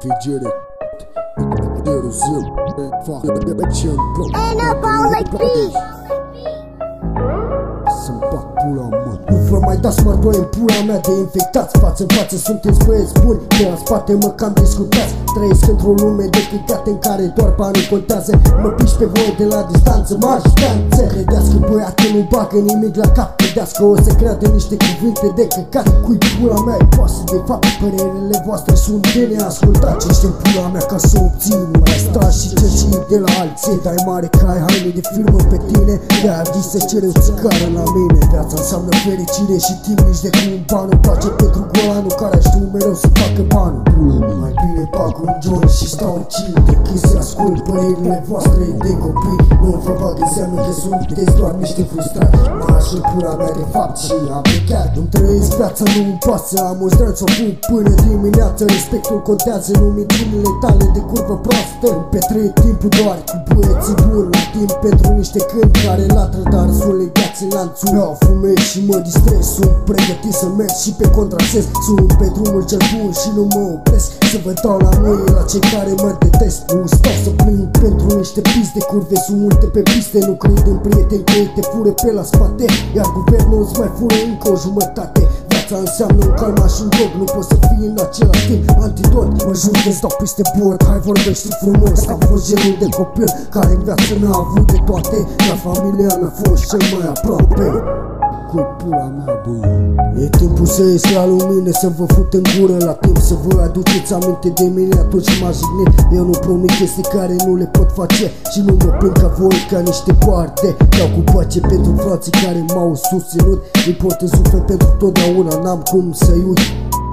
refrigere. Anabolic beat. Să-mi bag pula, mă. Nu vă mai dați mărtoi în pula mea de infectați. Față în față sunteți băieți buni, de la spate mă cam discutați. Trăiesc într-o lume de chicate în care doar banii contează. Mă piși pe voi de la distanță, marș, danță. Credeți că băiatul nu bagă nimic la cap. Credeți că o să creadă niște cuvinte de căcat. Cui pula mea e pasă, de fapt părerile voastre sunt de neascultat. Ce pula mea ca să obțin, mai stai și cerci de la alții. Dai mare că ai haine de firmă pe tine, de-aia vii să cere o țigară la mine. Viața înseamnă fericire și timp, nici de cum banul. Place pentru golanul care știu mereu să facă banul. Mai bine bag un joint și stau chill decât să ascult părerile voastre de copii. Nu vă bag, înseamnă că sunteți doar niște frustrați. Mă așur pula mea de fapt și am plecat. Îmi trăiesc viața, nu-mi pasă, am o zdrăț, o pun până dimineață. Respectul contează, nu minținile tale de curvă proastă. Îmi petrec timpul doar cu băieții buni. La timp pentru niște câini care latră, dar sunt legați în lanțul. Iau, fumez și mă distrez, sunt pregătit să merg și pe contrasens. Sunt pe drumul cel bun și nu mă opresc să vă dau la mâini la cei care mă detest. Nu stau să plâng pentru niște piste, curve sunt multe pe piste. Nu cred în prieteni că ei te fură pe la spate, iar guvernul îți mai fură încă o jumătate. Viața înseamnă un calma și un drog, nu poți să fii în același timp antidot. Mă jur că stau peste bord, hai vorbești frumos. Am fost genul de copil care în viață n-a avut de toate, dar familia mea a fost cel mai aproape. Cu pula mea, bă. E timpul să ies la lumină, să vă fut în gură la timp, să vă aduceți aminte de mine atunci m-a jignit. Eu nu promit chestii care nu le pot face și nu mă plâng ca voi ca niște parte. Dau cu pace pentru frații care m-au susținut. Îi pot în suflet pentru totdeauna, n-am cum să-i uit.